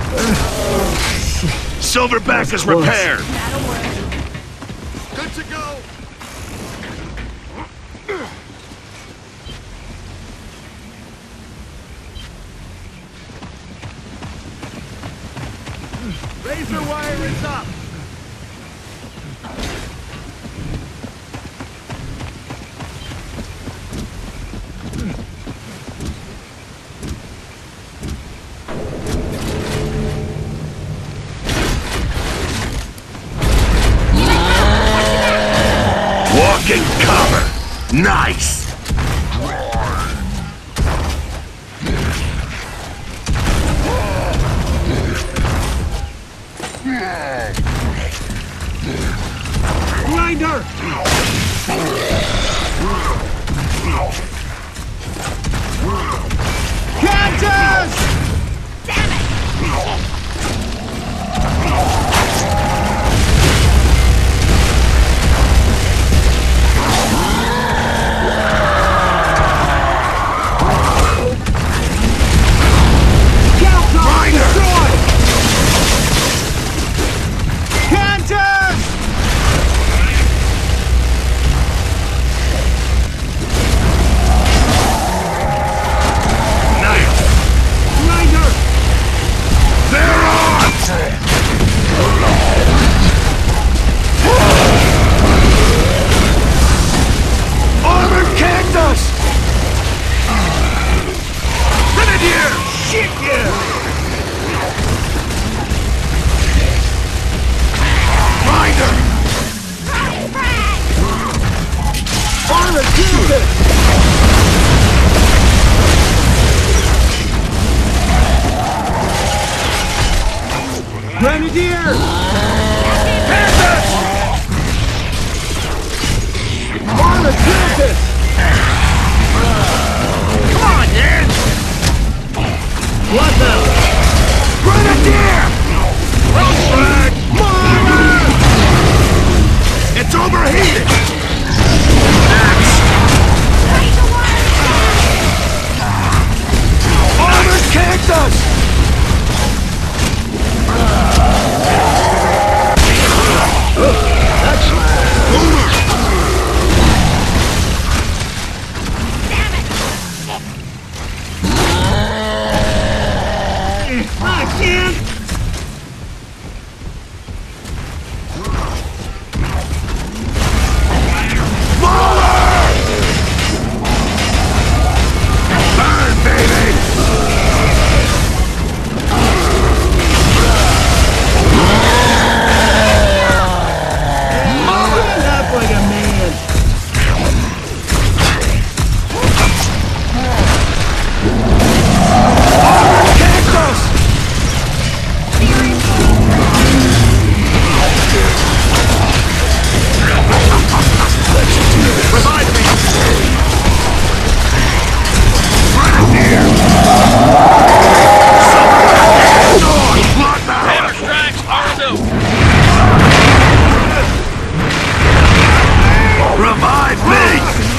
Silverback is repaired. That'll work. Good to go. Razor wire is up. Walking cover. Nice. Grinder! Catches! Damn it! Grenadier! On the campus! Come on, Dan! What the? Grenadier! Frag! It's overheated! Armor kicked us! That's Boomer! I can't! Burn, baby! Stand up like a man! Kicked us! Revive me! Grenadier! Hammer strikes, R2! Revive me!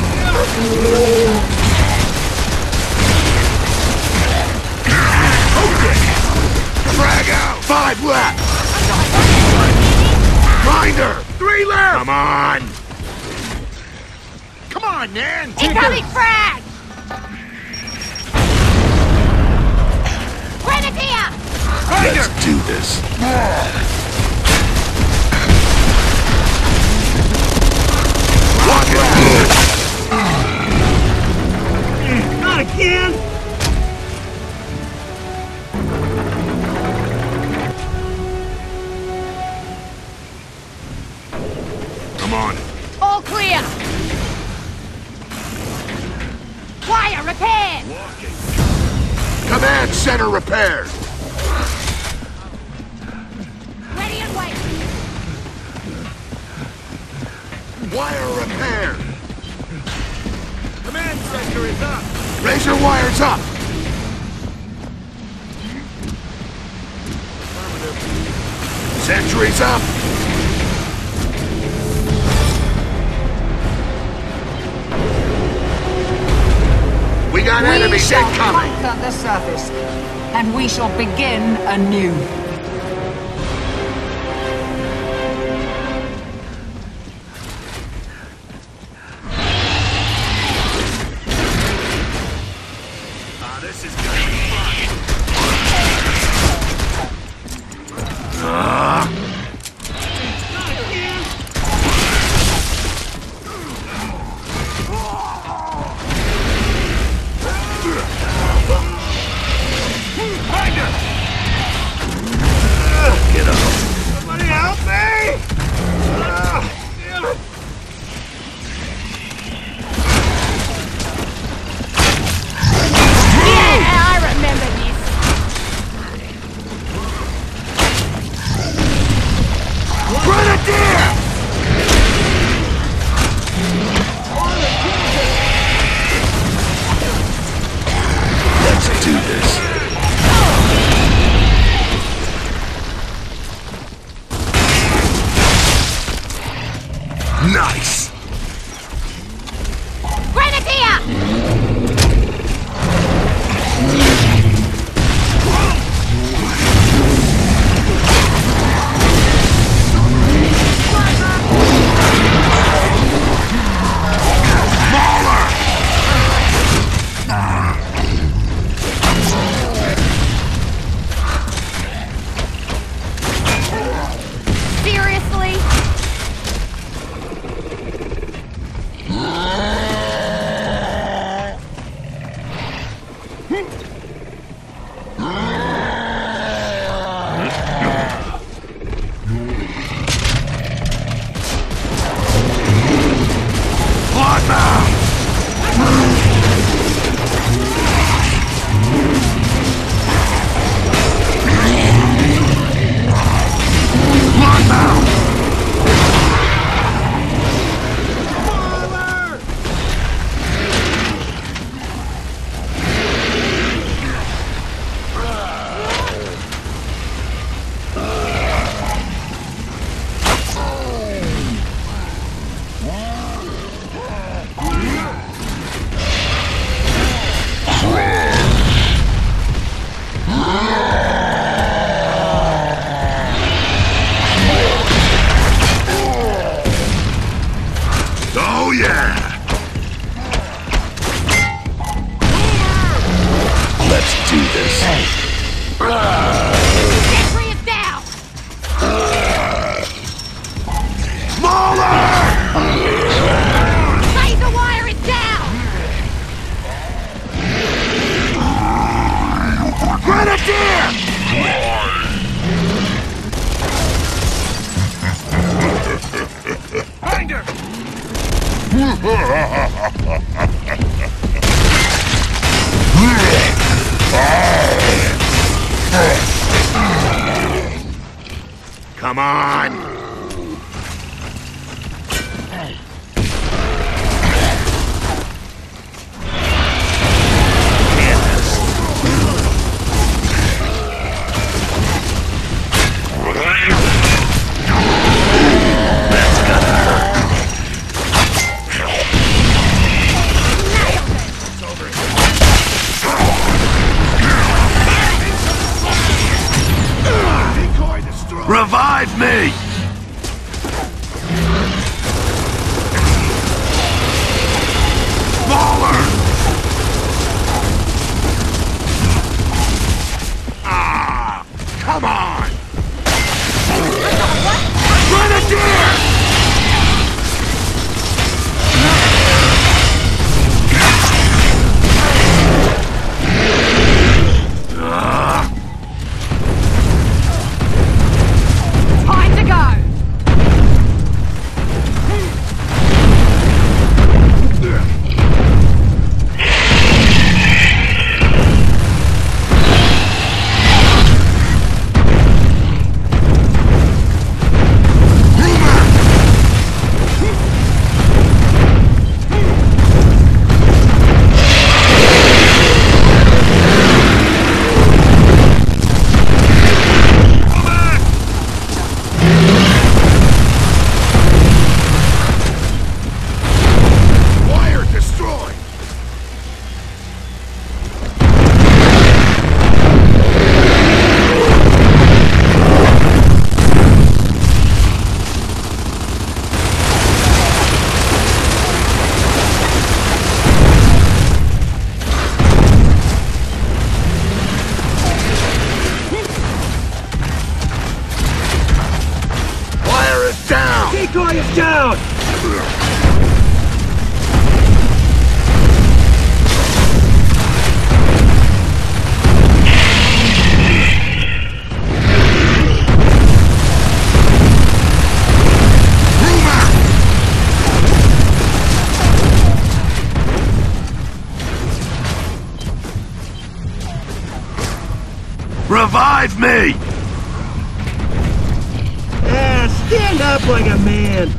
Drag out! 5 left! Grinder! 3 left! Come on! Come on, Nan! Incoming frag! Grenadier! Let's do this! Walk it! Not again! Come on! All clear! Wire repaired! Walking! Command center repaired! Ready and wait! Wire repaired! Command center is up! Razor wires up! Sentries up! We got enemies incoming! On the surface. and we shall begin anew. This is gonna be fun. Not again! Get up. Somebody help me! Damn it! Yeah, I remember this. Grenadier! Let's do this. Nice! Grenadier! Seriously? Oh yeah! Let's do this. Sentry is down! Smaller! Laser wire is down! Grenadier! Find her! Come on! Revive me! Smaller! Ah! Come on! Grenadier! Time to go! Supply is down! Revive me! Stand up like a man!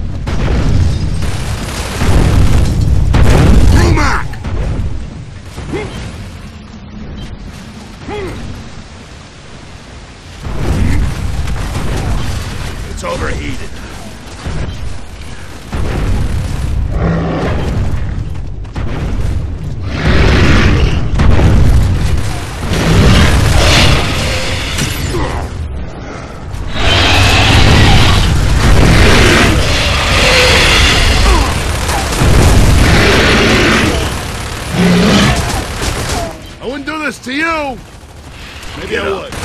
Rumak! It's overheated. I wouldn't do this to you! Maybe I would.